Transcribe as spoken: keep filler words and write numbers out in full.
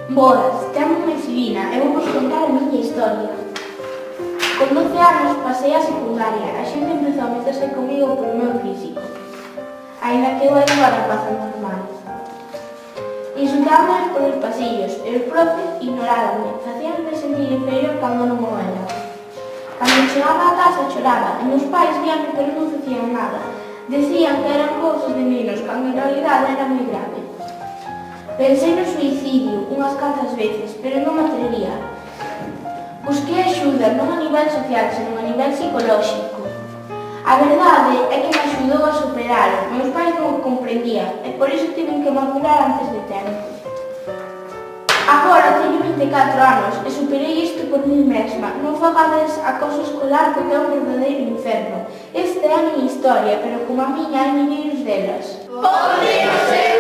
Boas, chámome Silvina e vou vos contar a miña historia. Con doce anos pasei a secundaria, a xente empezou a meterse comigo polo meu físico, aínda que eu era unha rapaza normal. Insultábame polos pasillos e os profes ignorábanme, facíanme sentir inferior cando non o era. Cando chegaba a casa choraba e meus pais víanme pero non facían nada. Decían que eran cousas de nenos, cando en realidade era moi grave. Pensei no suicidio unhas cantas veces, pero non me atrevía. Busquei axuda non a nivel social, senón a nivel psicolóxico. A verdade é que me axudou a superalo. Meus pais non o comprendían e por iso tiven que madurar antes de tempo. Agora teño vinte e catro anos e superei isto por mí mesma. Non fagades acoso escolar porque é un verdadeiro inferno. Esta é a miña historia, pero como a miña hai milleiros delas. Podemos ser